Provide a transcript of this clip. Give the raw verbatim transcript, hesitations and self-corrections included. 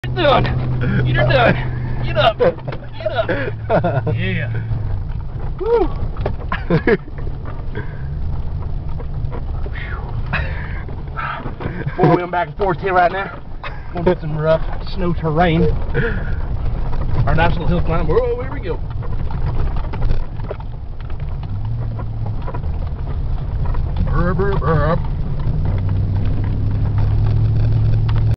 Get done. Get her done. Get up. Get up. Yeah. Woo. Four wheeling back and forth here right now. We'll get some rough snow terrain. Our nice little hill climb. Oh, here we go. Burr, burr, burr.